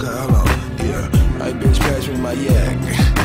Okay, hold on. Yeah. Hey, bitch, pass me my yak.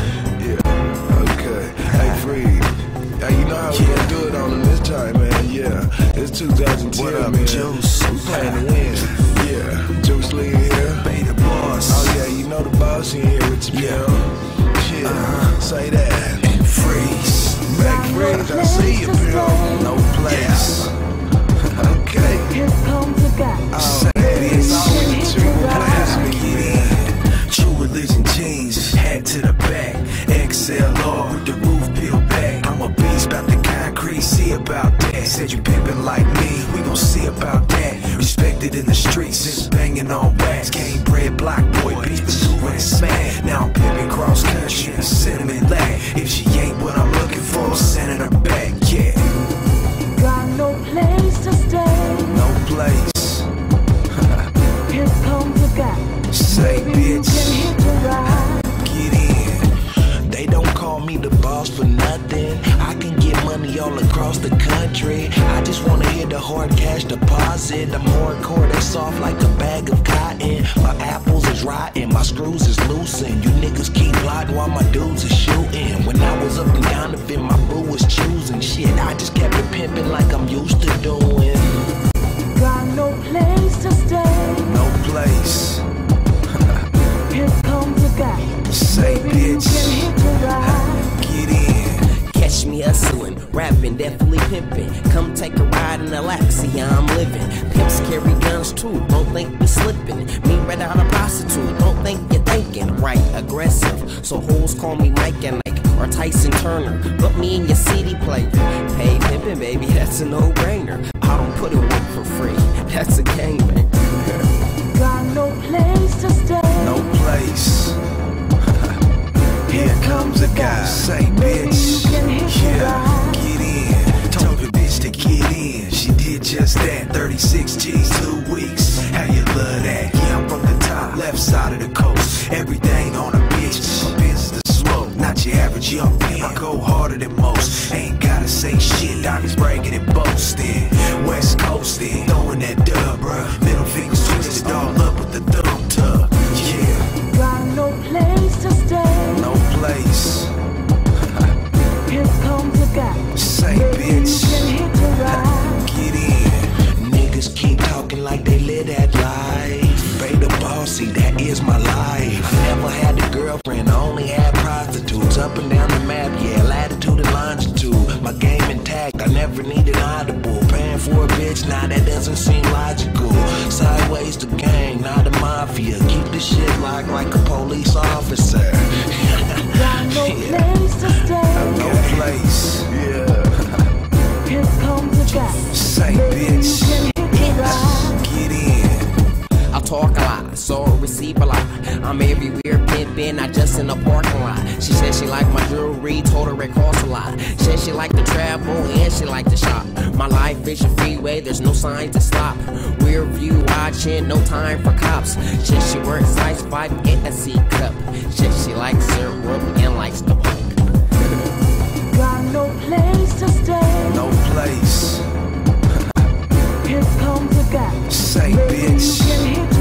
Yeah. Okay. Hey, Free. Hey, you know how we gonna do it on them this time, man. Yeah. It's 2010, what up, man. Juice? We playing to win. Yeah. Juice Lee here. Bay the boss. Oh, yeah, you know the boss in here with you, yeah. Say that. And Freeze. Back Freeze, I see you, Bill. No place. Okay. Here comes a guy. Say it's always the true place. Get in. True Religion jeans, hat to the back. XLR with the roof peeled back. I'm a beast about the concrete, see about that. Said you pimpin' like me, we gon' see about that. Respected in the streets, it's banging on wax. Game bred block boy, beat the two and smack. Now I'm pimpin' cross country and cinnamon lag. If she ain't what I'm looking for, sending her back, yeah. Got no place to stay. No place. Here comes a guy. Say bitch, Can hit a ride. get in. They don't call me the boss for nothing. I can get money all across the country. I just wanna hit the hard cash deposit. I'm hardcore, they soft like a bag of cotton. My apples is rotten, my screws is loosened. You niggas keep plotting while my dudes is shooting. When I was up and down, if my boo was choosing shit, I just kept it pimping like I'm used to doing. Got no place to stay. No place. Here comes a guy. Say bitch, Can hit a ride. get in. Catch me hustling, rapping, definitely pimping. Come take a ride in the lap, see how I'm living. Pimps carry guns too, don't think we slipping. Me right out a prostitute, don't think you're thinking. Right, aggressive, so hoes call me Mike and Ike or Tyson Turner. Put me in your CD player. Pay pimping, baby, that's a no-brainer. I don't put in work for free, that's a gangbang. Got no place to stay. No place. Here comes a guy. Say bitch, yeah, get in. Told the bitch to get in. She did just that. 36 G's, 2 weeks. How you love that? Yeah, I'm from the top, left side of the coast. Everything on a bitch. My business is slow, not your average young man. I go harder than most. Ain't gotta say shit. Diamonds bragging and boasting. West Coastin', throwing that dub, bruh. Middle fingers twisted all up with the thumb tub. Yeah. Got no place to stay. No place. Here comes a guy. Say bitch, Can hit a ride. get in. Niggas keep talking like they live that life. Bay the bossy, that is my life. I never had a girlfriend, I only had prostitutes. Up and down the map, yeah, latitude and longitude. My game intact, I never needed audible. Paying for a bitch, nah, that doesn't seem logical. Sideways the gang, not the mafia. Keep the shit locked like a police officer. Got no place to stay. No place. Yeah. Here comes a guy. Say bitch, Can hit a ride. get in. I talk a lot, so I receive a lot. I'm everywhere, pimpin', not just in the parking lot. She said she like my jewelry, told her it costs a lot. Said she like to travel and she like to shop. My life is a freeway, there's no sign to stop. Rear view watching, no time for cops. Said she works size 5 in a C cup. Said she likes syrup and likes the punk. Got no place to stay. No place. Here comes a guy. Say bitch, Can hit